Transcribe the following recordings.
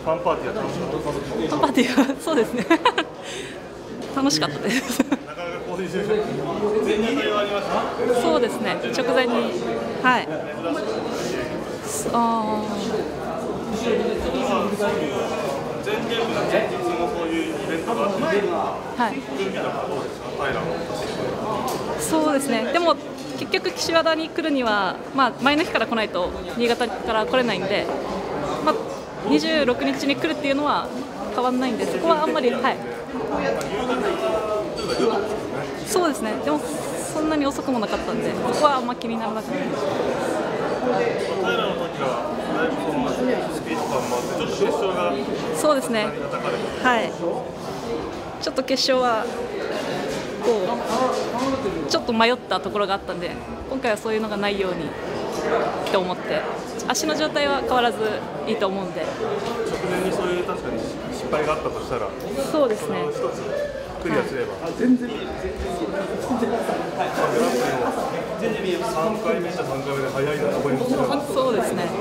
ファンパーティーは楽しかったですか？ ファンパーティーはそうですね楽しかったですなかなかこういう前日会はありました？ そうですね、直前に、はい。 前ゲームの前日もそういうイベントがあって、 はい。 準備とかどうですか？平のそうですね。でも結局岸和田に来るには、まあ前の日から来ないと新潟から来れないんで、まあ26日に来るっていうのは変わらないんで、そこはあんまり、はい。そうですね。でもそんなに遅くもなかったんで、そこはあんま気にならなかったです。 平の時はだいぶそのスピード感もあって、ちょっと決勝がそうですね。はい。ちょっと決勝はこうちょっと迷ったところがあったんで、今回はそういうのがないようにと思って、足の状態は変わらずいいと思うんで。 直前にそういう確かに失敗があったとしたら、 そうですね。 一つクリアすれば、全然グランプリの3回目した3回目で早いなと思いますが、 そうですね。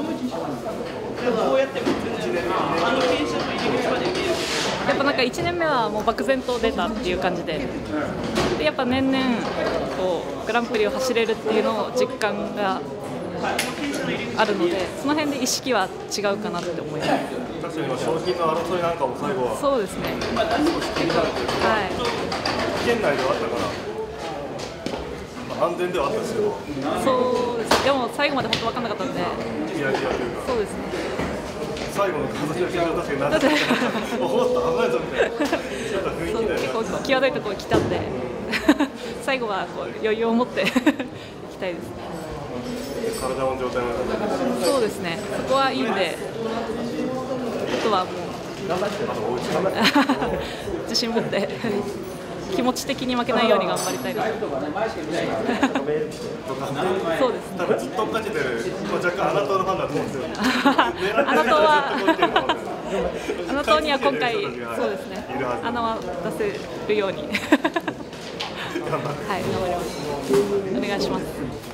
やっぱなんか1年目はもう漠然と出たっていう感じで、やっぱ年々こうグランプリを走れるっていうのを実感があるので、その辺で意識は違うかなって思います。 確かに賞金の争いなんかも最後はそうですね。はい。 県内ではあったから、安全ではあったんですけど、 そうです。でも最後まで本当分かんなかったんで。 いやいやというか、 そうですね。 最後の形の結果確かになってた。おっと危ないぞみたいな。そう結構際どいところ来たんで、最後はこう余裕を持っていきたいです。 体の状態もそうですね。そこはいいんで、あとはもう自信持って気持ち的に負けないように頑張りたいなと。そうですね。 多分ずっと追っかけてる、若干アナトーのファンだと思うんですよ。 アナトーはアナトーには今回そうですね。穴は出せるようにはい、頑張ります。お願いします。